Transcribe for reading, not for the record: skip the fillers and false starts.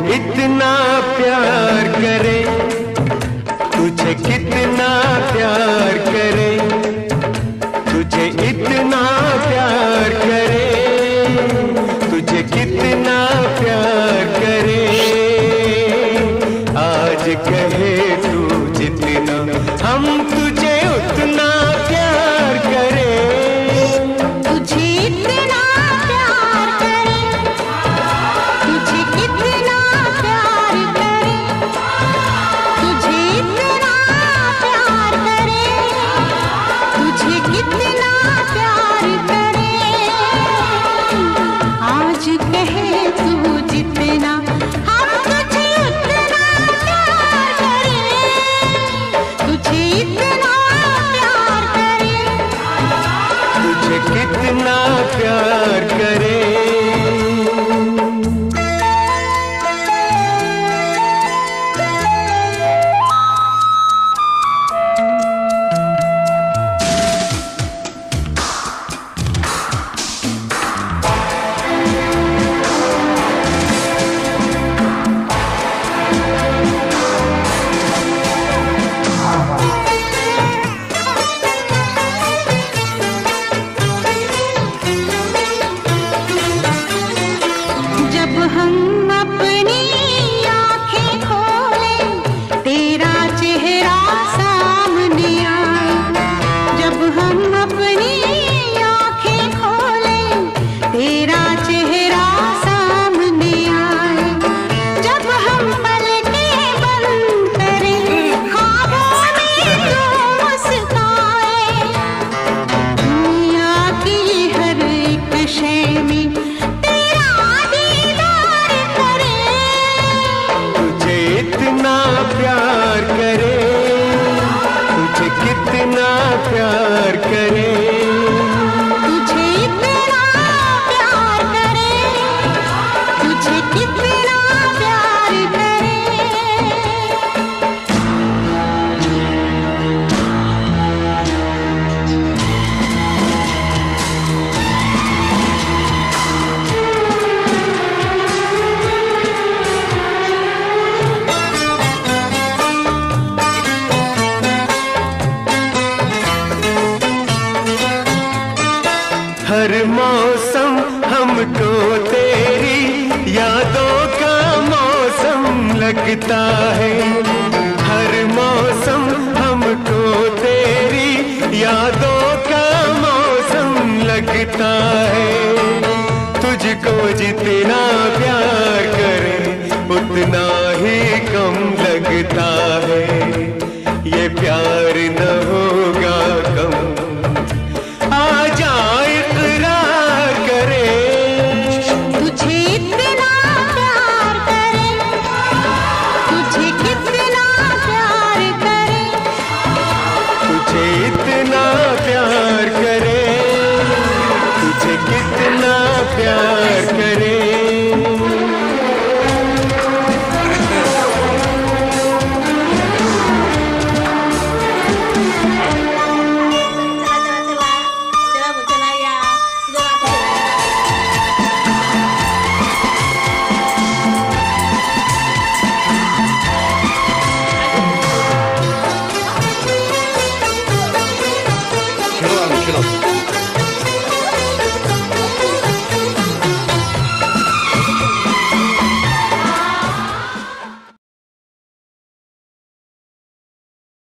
इतना प्यार करे, तुझे कितना प्यार करे, तुझे इतना प्यार करे, तुझे कितना प्यार करे। आज कहे तू जितना, हम तुझे उतना प्यार करे। तुझे इतना प्यार करे, तुझे कितना प्यार करे, तुझे इतना प्यार करे, तुझे कितना प्यार करे। आज कहे तू जितना, हम तुझे उतना प्यार करे। तुझे इतना प्यार करे, तुझे कितना प्यार करे। जब हम अपनी आँखें खोलें, तेरा चेहरा सामने आए। जब हम अपनी आँखें खोलें, तेरा चेहरा सामने आए। जब हम पलकें बंद करें, ख्वाबों में तू मुस्काए। दुनिया की हर एक शय में तेरा दीदार करे। तुझे इतना प्यार करे, तुझे कितना प्यार करे। तुझे इतना प्यार करे, तुझे कितना प्यार करे। हर मौसम हमको तेरी यादों का मौसम लगता है। हर मौसम हमको तेरी यादों का मौसम लगता है। तुझको जितना प्यार करे, उतना ही कम लगता है। ये प्यार